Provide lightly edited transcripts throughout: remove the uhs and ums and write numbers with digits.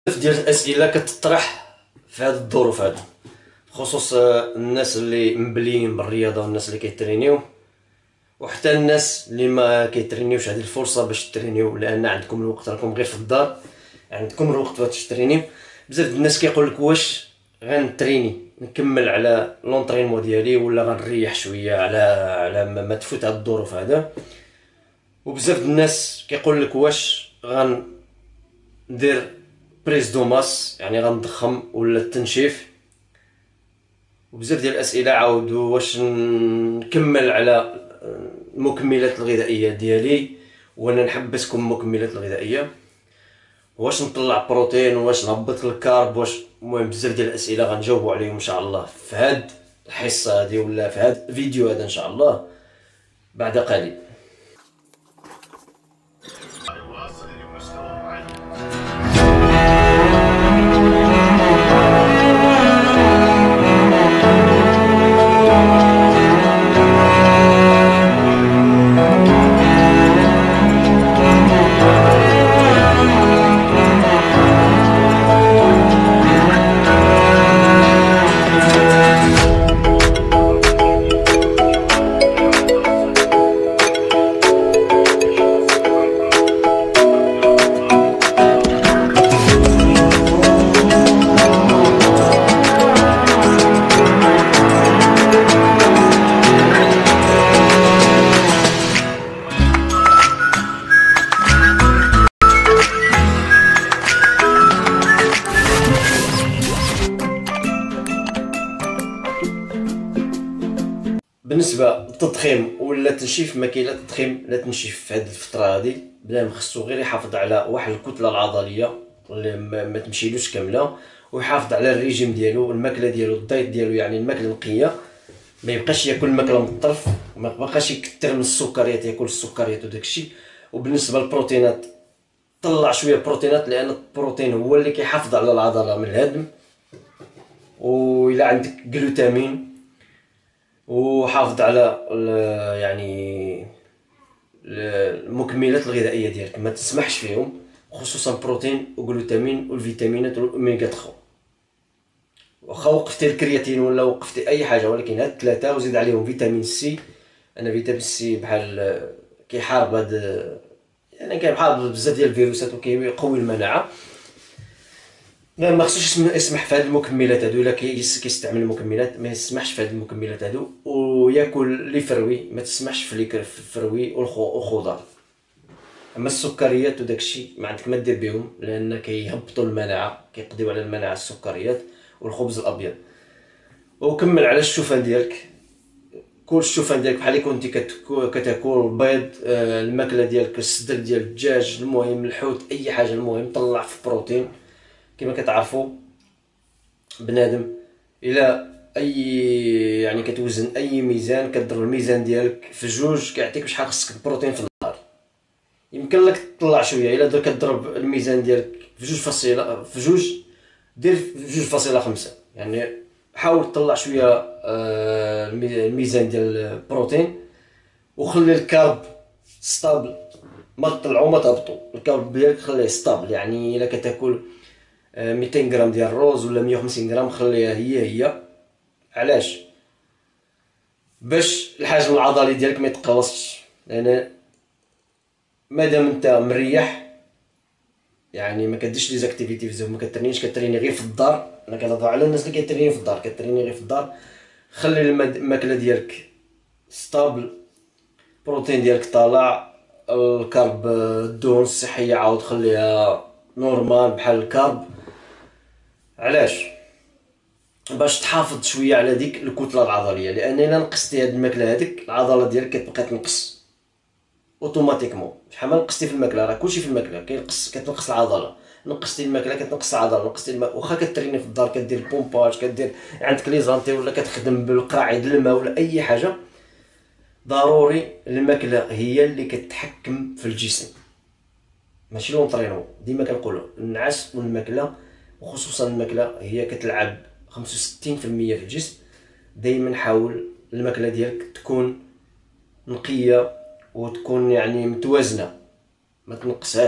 ديال الاسئله كتطرح في هذه الظروف هذه، بخصوص الناس اللي مبليين بالرياضه والناس اللي كيترينيو، وحتى الناس اللي ما كيترينيوش. هذه الفرصه باش ترينيو، لان عندكم الوقت، راكم غير في الدار، عندكم الوقت باش ترينيو. بزاف د الناس كيقول لك واش غنتريني نكمل على لونطرينمون ديالي ولا غنريح شويه على ما تفوت هاد الظروف هذا. وبزاف د الناس كيقول لك واش غندير بريز دو ماس، يعني غنضخم ولا التنشيف. وبزاف ديال الاسئله عاودوا واش نكمل على المكملات الغذائيه ديالي ولا نحبسكم المكملات الغذائيه، واش نطلع بروتين، واش نهبط الكارب، واش. المهم بزاف ديال الاسئله غنجاوبوا عليهم ان شاء الله في هاد الحصه هذه ولا في هاد الفيديو هذا ان شاء الله بعد قليل. بالنسبه للتضخيم ولا التنشيف، ما كاين لا تضخيم لا تنشيف في هذه الفتره هذه. بلا خصو غير يحافظ على واحد الكتله العضليه اللي ما تمشيلوش كامله، ويحافظ على الريجيم ديالو، الماكله ديالو، الدايت ديالو، يعني الماكله النقيه. ما يبقاش ياكل الماكله من الطرف، وما يبقاش يكثر من السكريات، ياكل السكريات وداك الشيء. وبالنسبه للبروتينات، طلع شويه بروتينات، لان البروتين هو اللي كيحافظ على العضله من الهدم. وإلا عندك جلوتامين، وحافظ على يعني المكملات الغذائيه ديالك، ما تسمحش فيهم، خصوصا البروتين وجلوتامين والفيتامينات والاوميغا 3. واخا وقفتي الكرياتين ولا وقفتي اي حاجه، ولكن هاد الثلاثه وزيد عليهم فيتامين سي. انا فيتامين سي بحال كيحارب هاد، يعني كيحارب بزاف ديال الفيروسات وكيقوي المناعه. ما خصوش يسمح في هاد المكملات هادو. الا كيستعمل المكملات ما يسمحش في هاد المكملات هادو، وياكل لي فروي، ما تسمحش في الفروي والخضر. اما السكريات وداكشي ما عندك ما دير بهم، لان كيهبطوا المناعه، كيقضيو على المناعه السكريات والخبز الابيض. وكمل على الشوفان ديالك، كل الشوفان ديالك بحال اللي كنتي كتاكل البيض، الماكله ديالك، الصدر ديال الدجاج، المهم الحوت، اي حاجه، المهم طلع في بروتين. كما كتعرفوا بنادم الى اي يعني كتوزن اي ميزان، كضرب الميزان ديالك في جوج كيعطيك شحال خصك البروتين في النهار. يمكن لك تطلع شويه، الا كتضرب الميزان ديالك في جوج دير في 2.5، يعني حاول تطلع شويه الميزان ديال البروتين. وخلي الكارب ستابل، ما تطلعو ما تهبطو. الكارب ديالك خليه ستابل، يعني الا كتاكل 200 غرام ديال الروز ولا 150 غرام، خليها هي. علاش؟ باش الحجم العضلي ديالك ما يتقلصش. لان مادام انت مريح، يعني ما كديرش لي زاكتيفيتي بزاف، ما كترينيش، كتريني غير في الدار. انا كنهضر على الناس اللي كيترينيو في الدار، كتريني غير في الدار. خلي الماكله ديالك ستابل، البروتين ديالك طالع، الكارب، الدهون الصحيه عاود خليها نورمال بحال الكارب. علاش؟ باش تحافظ شويه على ديك الكتله العضليه. لان الا نقصتي هاد الماكله هذيك، العضله ديالك كتبقى تنقص اوتوماتيكمون. شحال ما نقصتي في الماكله، راه كلشي في الماكله كتنقص العضله. نقصتي الماكله كتنقص العضله، نقصتي واخا كتريني في الدار، كدير بومباج، كدير عندك لي زانتي، ولا كتخدم بالقاعد الماء ولا اي حاجه، ضروري الماكله هي اللي كتحكم في الجسم، ماشي لونطرينمون. ديما كنقولوا النعاس والماكله، وخصوصا الماكله، هي كتلعب 65% في الجسم. دائما حاول الماكله ديالك تكون نقيه وتكون يعني متوازنه، ما تنقصهاش.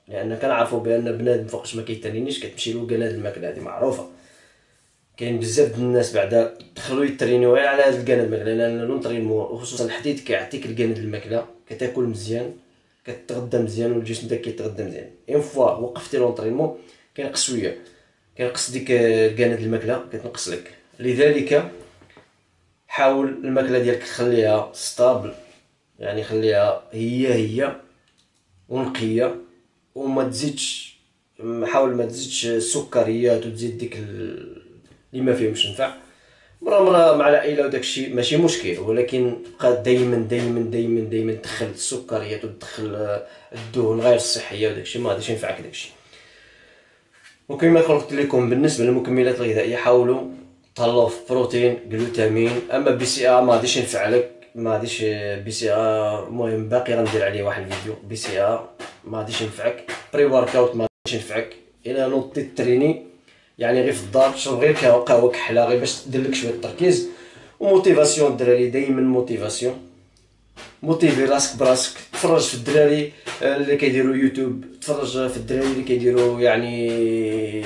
لان كنعرفوا بان بنادم فوقاش ما كيترينيش كتمشي له كناد الماكله، هذه معروفه. كاين بزاف د الناس بعدا دخلوا يترينيو غير على هذا الكناد الماكله، لان لونطرينمون وخصوصا الحديد كيعطيك الكناد الماكله، كتاكل مزيان، كتغدى مزيان، والجسم داك كيتغدى مزيان. اون فوا وقفتي لونطرينمون كينقص شويه، كينقص ديك الكناد الماكله كتنقص لك. لذلك حاول الماكله ديالك تخليها ستابل، يعني خليها هي ونقيه، وما تزيدش، حاول ما تزيدش السكريات وتزيد ديك اللي ما فيهمش نفع. مرة مع العائله وداكشي ماشي مشكل، ولكن بقى دايما تدخل السكريات وتدخل الدهون غير الصحيه وداكشي ما غاديش ينفعك داكشي. وكما قلت لكم بالنسبه للمكملات الغذائيه حاولوا تهلاو في بروتين جلوتامين. اما بي سي ا ما غاديش ينفع لك، ما غاديش بي سي ا، المهم باقي غندير عليه واحد الفيديو. بي سي ا ما غاديش ينفعك، بري ورك اوت ما غاديش ينفعك. الا نوضتي تريني يعني غير في الدار شرب غير قهوه كحله غير باش دير لك شويه التركيز وموتيفاسيون. الدراري دائما موتيفاسيون، موتيفي راسك براسك. تفرج في الدراري اللي كيديروا يوتيوب، تفرج في الدراري اللي كيديروا يعني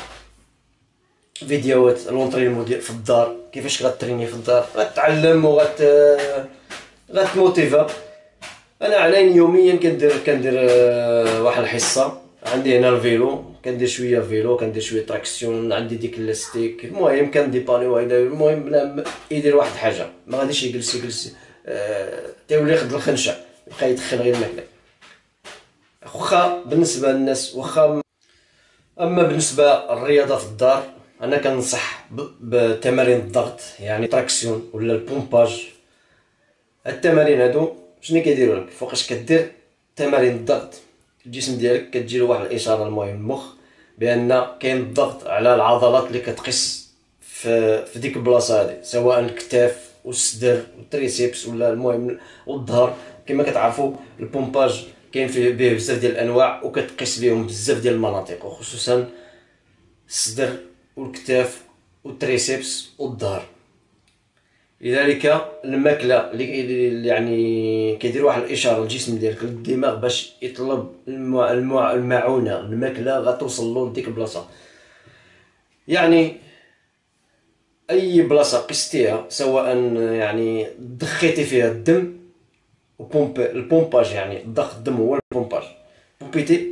فيديوهات لونطرينمون ديال في الدار، كيفاش غتريني في الدار، غتعلم غتموتيفا. انا عليني يوميا كندير واحد الحصه. عندي هنا الفيلو، كندير شويه فيلو، كندير شويه تراكسيون، عندي ديك الستيك، المهم كنديبانيو. المهم بلا يدير واحد الحاجه ما غاديش يجلس تيولي ياخد الخنشه يبقى يدخل غير الماكله. واخا بالنسبه للناس واخا. اما بالنسبه للرياضه في الدار انا كنصح بتمارين الضغط، يعني تراكسيون ولا البومباج. التمارين هادو شنو كيديروا لك؟ فوقاش كدير تمارين الضغط الجسم ديالك كتجيله واحد الاشاره، المهم المخ، بان كاين الضغط على العضلات اللي كتقيس في ديك البلاصه هذه، سواء الكتاف والصدر والتريسيبس ولا المهم والظهر. كما كتعرفوا البومباج كاين فيه بزاف ديال الانواع وكتقيس بهم بزاف ديال المناطق، وخصوصا الصدر والكتاف والتريسيبس والظهر. لذلك الماكله اللي يعني كيدير واحد الاشاره للجسم ديالك للدماغ باش يطلب المعونه، الماكله غتوصل له لديك البلاصه. يعني اي بلاصه قستيها، سواء يعني ضخيتي فيها الدم البومباج، يعني ضخ الدم هو البومباج. بومبيتي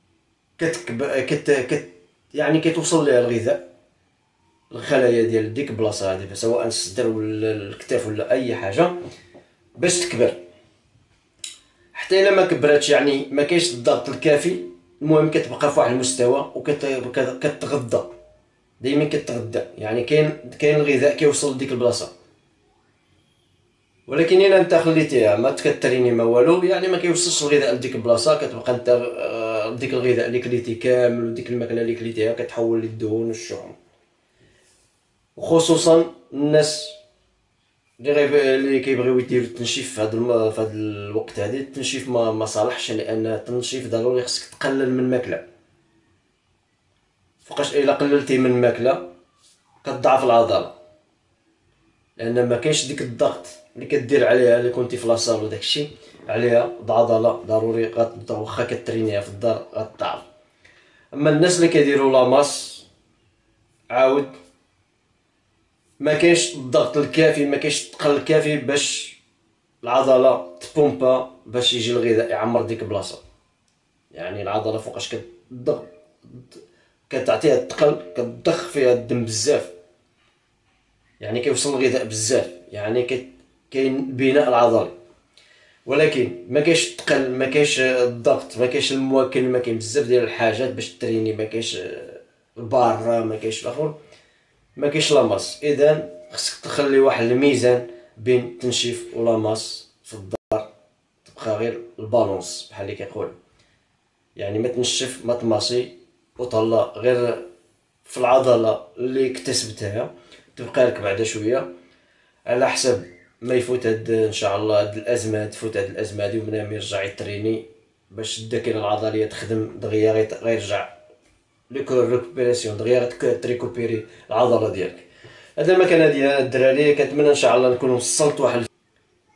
يعني كتوصل لها الغذاء، الخلايا ديال ديك البلاصه هذه، سواء الصدر ولا الكتاف ولا اي حاجه، باش تكبر. حتى الا ما كبراتش يعني ما كاينش الضغط الكافي، المهم كتبقى في واحد المستوى وكتغذى دائما كتغذى، يعني كاين الغذاء كيوصل لديك البلاصه. ولكن الا انت خليتيها ما كتريني ما والو، يعني ما كيوصلش الغذاء لديك البلاصه، كتبقى انت ديك الغذاء اللي كليتي كامل وديك الماكله اللي كليتيها كتحول للدهون والشحم. وخصوصا الناس اللي كيبغيو يديروا التنشيف في هذا الوقت هذه، التنشيف ما صالحش، لان التنشيف ضروري خصك تقلل من الماكله. فوقاش الا قللتي من الماكله كتضعف العضله، لان ما كاينش ديك الضغط اللي كدير عليها اللي كنتي في لاصال وداك الشيء عليها العضله، ضروري واخا كترينيها في الدار غتضعف. اما الناس اللي كيديروا لاماس عاود ما كاينش الضغط الكافي، ما كاينش الثقل الكافي باش العضله تبومبا باش يجي الغذاء يعمر ديك البلاصه. يعني العضله فوقاش كتضغ كتعطيها الثقل كتضخ فيها الدم بزاف، يعني كيوصل الغذاء بزاف، يعني كاين بناء العضلي. ولكن ما كاينش الثقل، ما كاينش الضغط، ما كاينش المواكل، ما كاين بزاف ديال الحاجات باش تريني، ما كاينش البار، ما كاينش الاخر، ما كاينش لاماس. اذا خصك تخلي واحد الميزان بين التنشيف ولاماس في الدار، تبقى غير البالونس بحال اللي كيقول، يعني ما تنشف ما تماسي وطلع غير في العضله اللي اكتسبتها، تبقى لك بعدا شويه على حسب ما يفوت هاد ان شاء الله هاد الازمه، تفوت هاد الازمه هادي وبنادم يرجع يتريني باش الذاكره العضليه تخدم دغيا، غيرجع ريكوبيراسيون دغيا تريكوبيري العضله ديالك. هذا المكان ديال الدراري، كنتمنى ان شاء الله نكون وصلت واحد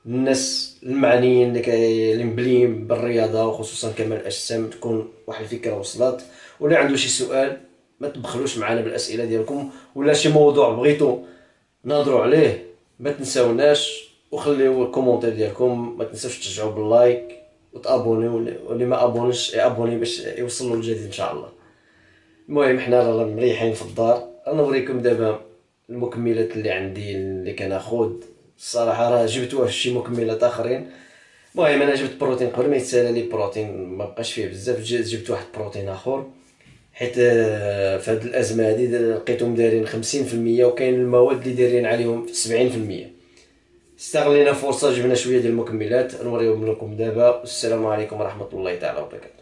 الناس المعنيين اللي مبليين بالرياضه وخصوصا كمال الاجسام تكون واحد الفكره وصلت. ولا عنده شي سؤال ما تبخلوش معنا بالاسئله ديالكم، ولا شي موضوع بغيتو نهضروا عليه ما تنساوناش وخليو الكومونتير ديالكم. ما تنساوش تشجعوا باللايك وتابونيو، واللي ما ابونيش يابوني باش يوصلوا الجديد ان شاء الله. المهم حنا راه مريحين في الدار. انا نوريكم دابا المكملات اللي عندي اللي كناخذ. الصراحه راه جبت واحد شي مكملات اخرين. المهم انا جبت بروتين قبل ما يتسالى لي بروتين ما بقاش فيه بزاف، جبت واحد بروتين اخر حيت في هاد الازمه هادي لقيتهم دايرين 50% وكاين المواد اللي دايرين عليهم 70%. استغلينا فرصه جبنا شويه ديال المكملات نوريهم لكم دابا. السلام عليكم ورحمه الله تعالى وبركاته.